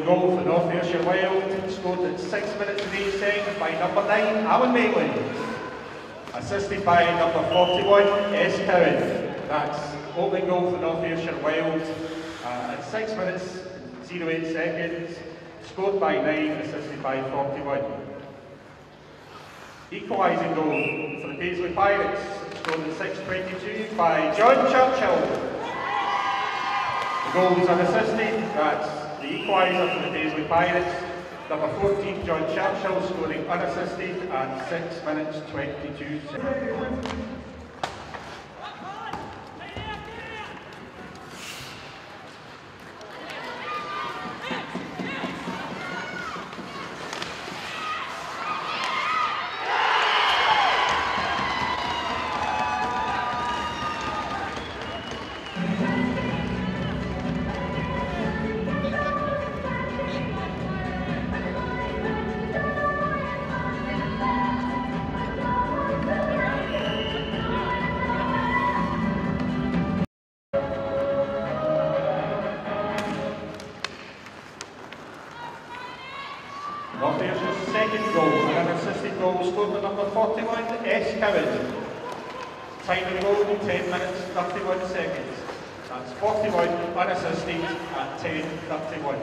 opening goal for North Ayrshire Wild, scored at 6 minutes and 8 seconds by number 9, Alan Maitland. Assisted by number 41, S. Cowan. That's opening goal for North Ayrshire Wild at 6 minutes 08 seconds, scored by 9, assisted by 41. Equalising goal for the Paisley Pirates, scored at 6:22 by John Churchill. The goal was unassisted. That's the equaliser for the Paisley Pirates. Number 14, John Churchill, scoring unassisted at 6 minutes 22 seconds. North Ayrshire's second goal, an unassisted goal scored by number 41, S. Cowan. Time of the goal, 10 minutes 31 seconds. That's 41 unassisted at 10:31.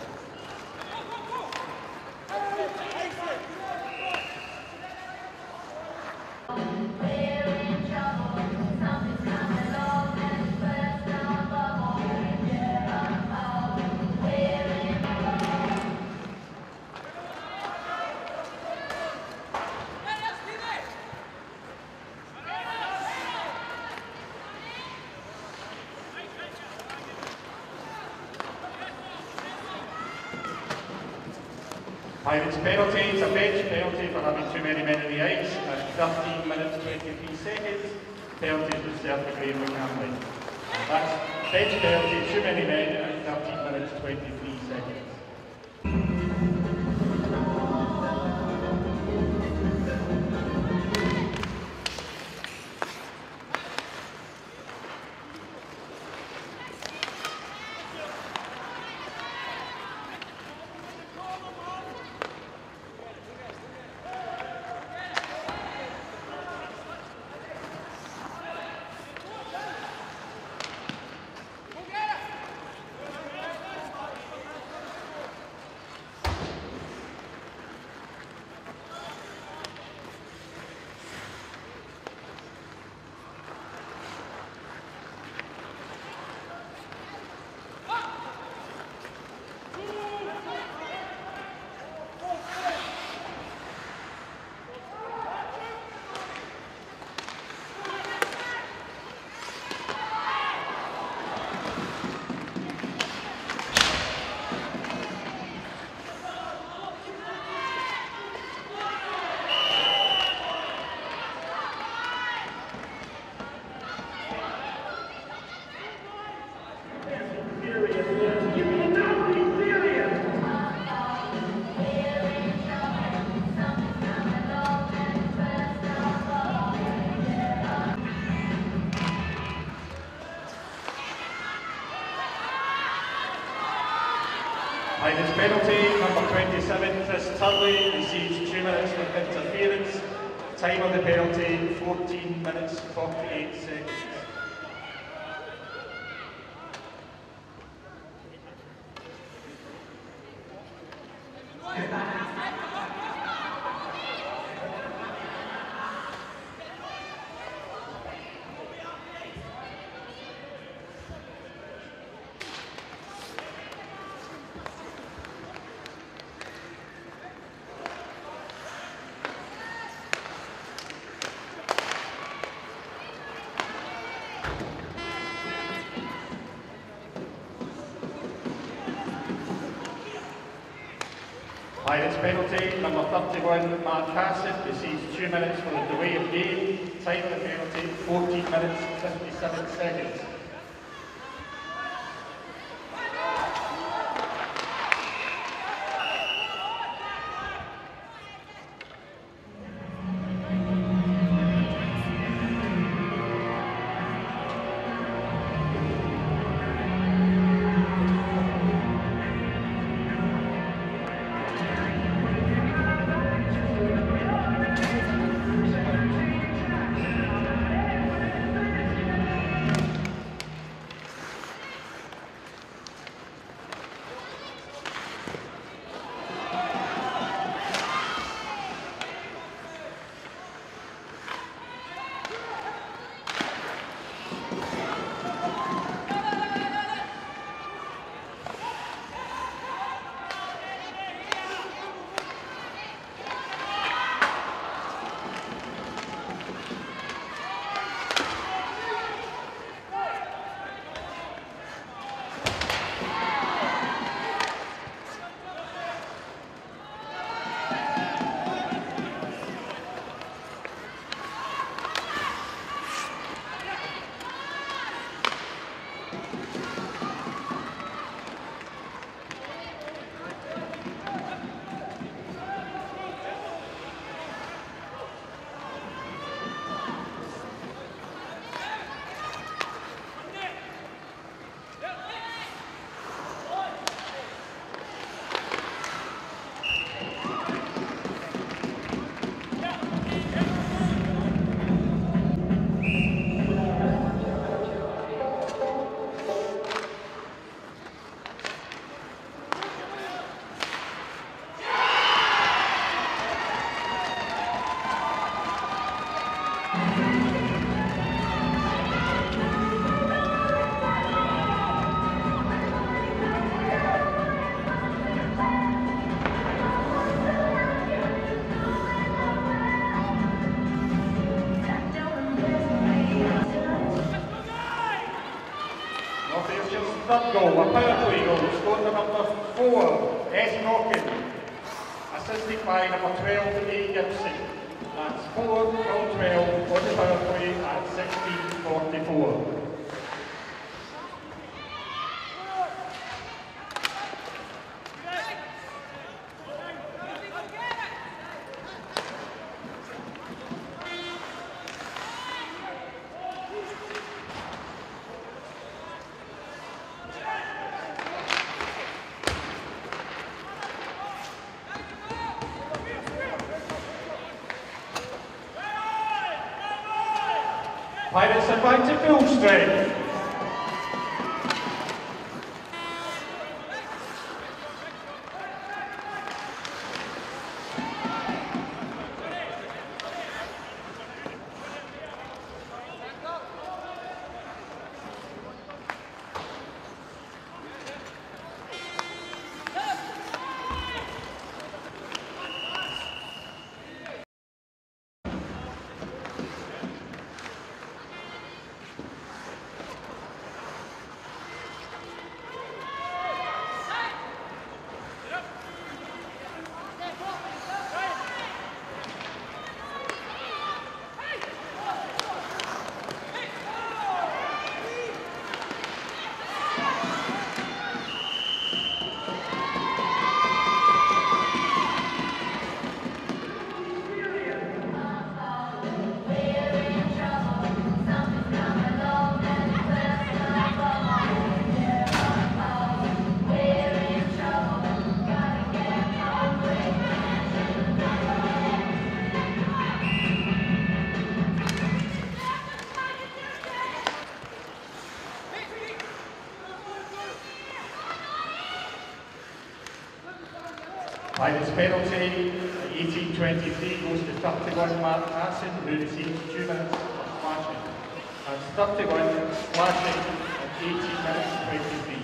Pirates penalty, a bench penalty for having too many men in the ice at 13 minutes 23 seconds. Penalty is reserved for Graham McCampbell. That's bench penalty, too many men at 13 minutes 23 seconds. Pirates penalty, number 27, Chris Turley, receives 2 minutes for interference. Time of the penalty, 14 minutes 48 seconds. Pirates penalty, number 31, Mark Hassett, receives 2 minutes for the delay of game. Time of the penalty, 14 minutes 57 seconds. power play goal scored by number 4, S. Norkin, assisted by number 12, A. Gibson. That's 4 from 12 on the power play at 16:44. Pirates are back to full strength. Pirates penalty, 18-23 goes to 31 Mark Hassan, who receives 2 minutes of flashing. That's 31 flashing at 18 minutes 23.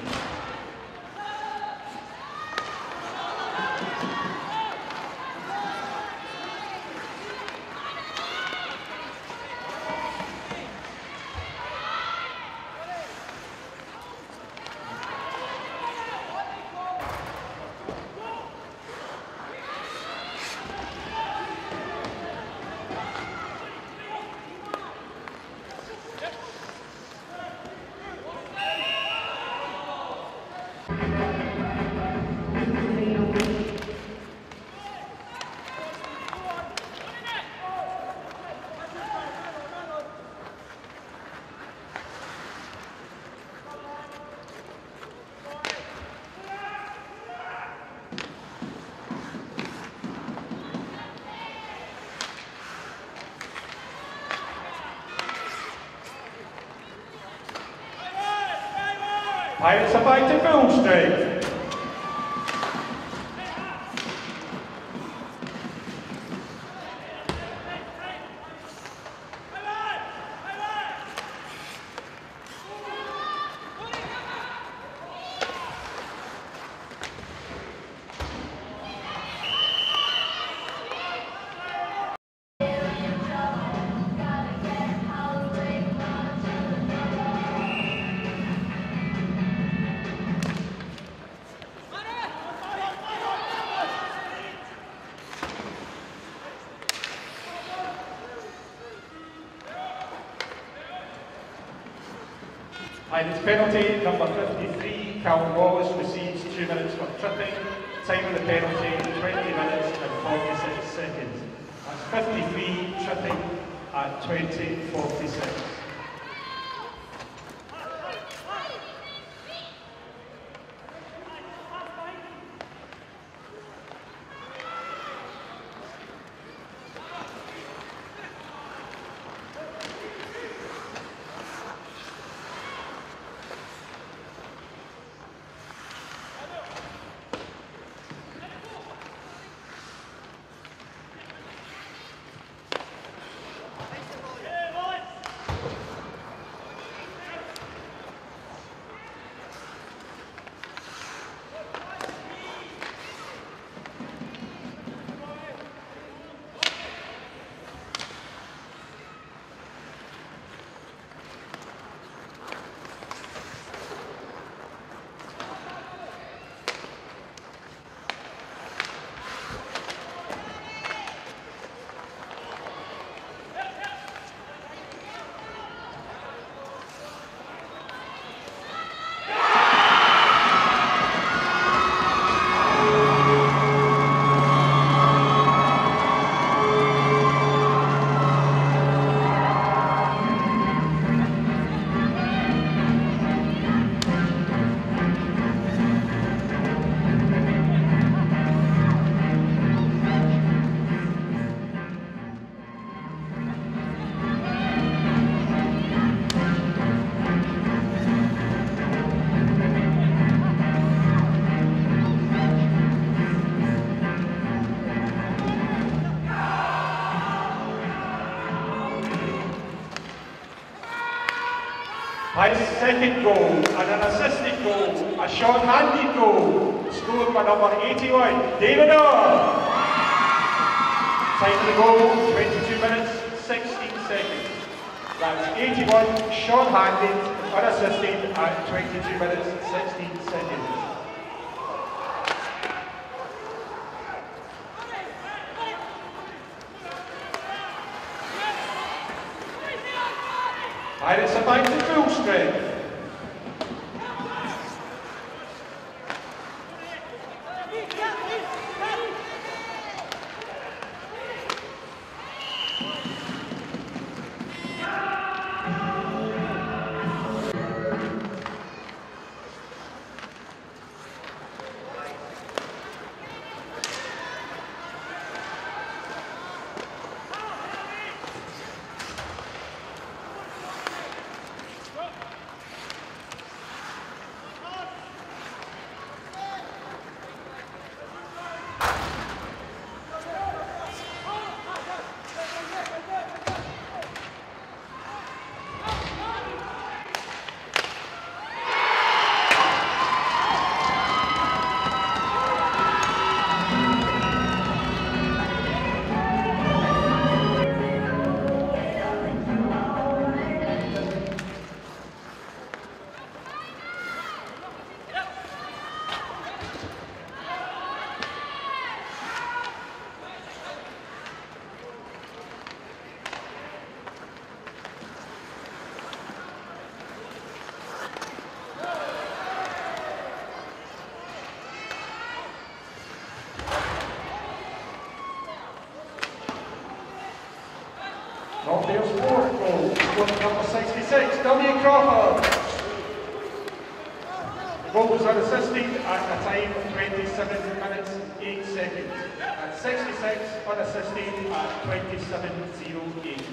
Pirates are back to full strength. Pirates penalty, number 53, Callum Wallace receives 2 minutes for tripping. Time of the penalty, 20 minutes and 46 seconds. That's 53 tripping at 20:46. His second goal and an assisted goal, a short-handed goal, scored by number 81, David Orr. Time of the goal, 22 minutes, 16 seconds. That's 81, short-handed, unassisted at 22 minutes, 16 seconds. Pirates are back to full strength. Rockdale's fourth goal, scored number 66, W. Crawford. The goal was unassisted at a time of 27 minutes, 8 seconds. At 66, unassisted at 27.08.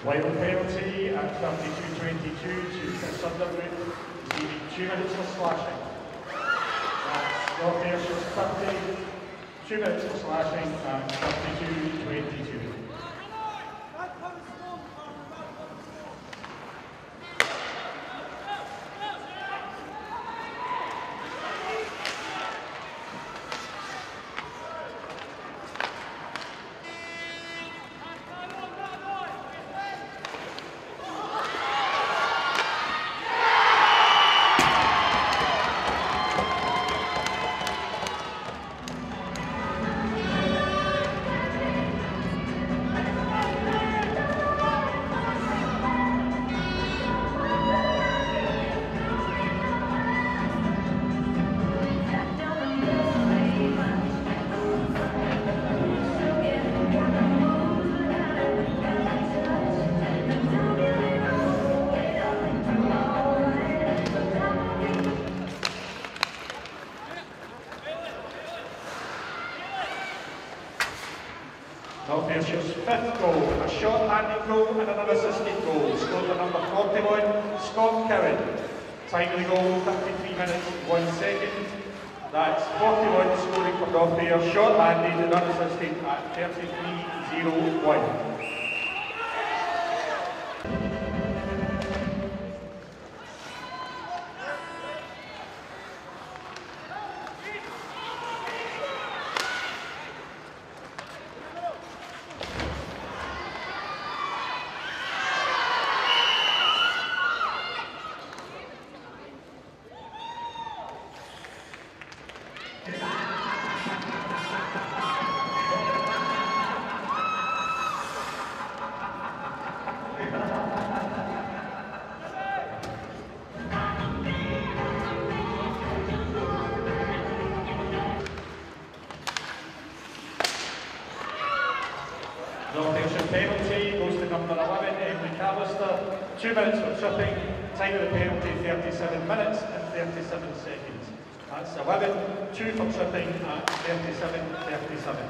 Wild penalty at 32-22 to Chris Underwood, receiving 2 minutes for slashing. That's North Ayrshire 30, 2 minutes for slashing at 32-22. North Ayrshire's 5th goal, a short-handed goal and an unassisted goal, scored by number 41, Scott Cowan. Time of the goal, 53 minutes, 1 second. That's 41 scoring for North Ayr, short-handed and unassisted at 33-01. North Ayrshire penalty goes to number 11, Emily Callister. 2 minutes for tripping. Time of the penalty 37 minutes and 37 seconds. That's 11-2 for tripping at 37-37.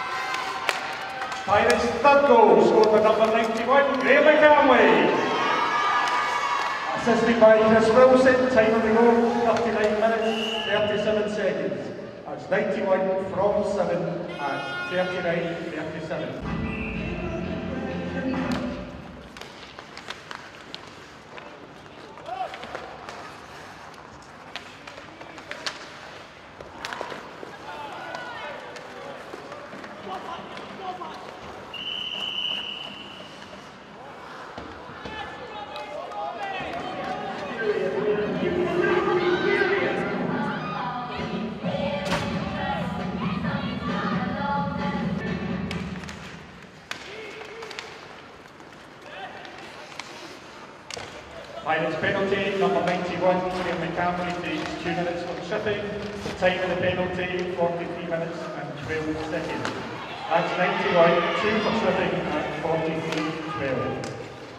Pirates' 3rd goal, scored by number 91, Graham McCamley. Assisted by Chris Wilson, time on the go, 39 minutes, 37 seconds. That's 91 from 7 at 39:37. Violence penalty, number 91, Liam McCaffrey takes 2 minutes from shooting. Time of the penalty, 43 minutes and 12 seconds. That's 91, 2 for shooting at 43:12.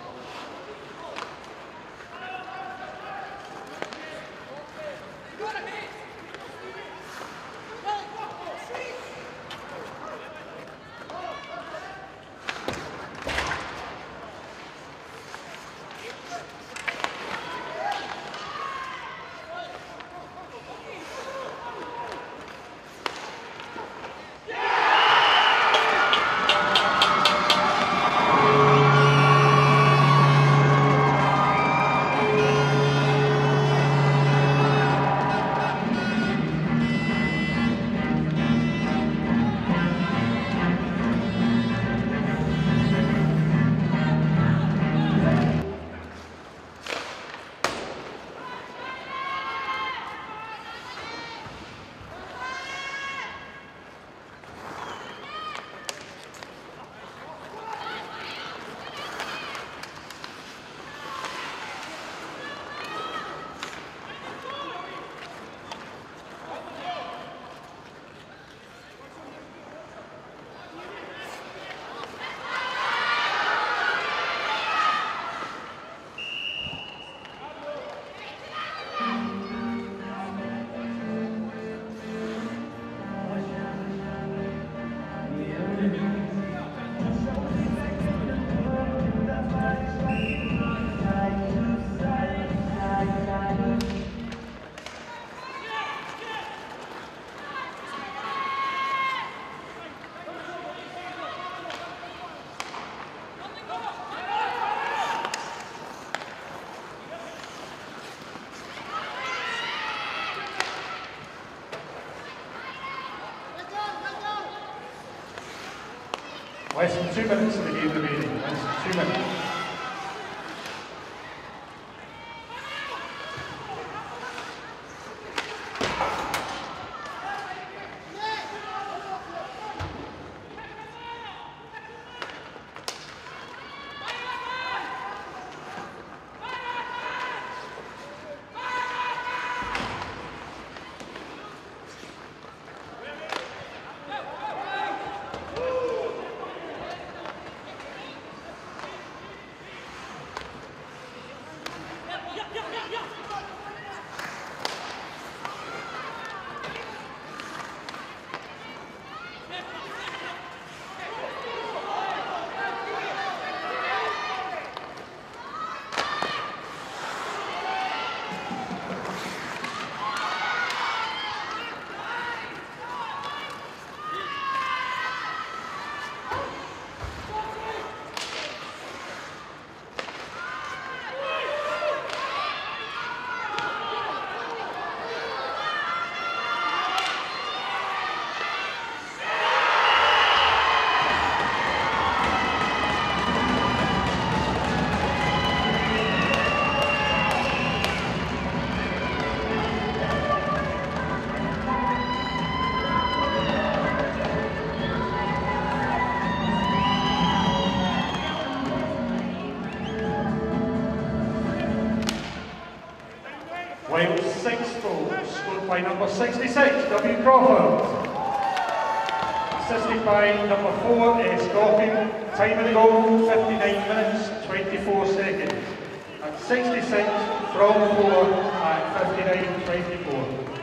Less than 2 minutes of the game remaining. Less than 2 minutes. Wales 6 goals, scored by number 66, W. Crawford. Assisted by number 4, S. Gawkin. Time of the goal, 59 minutes, 24 seconds. At 66 from 4 at 59:24.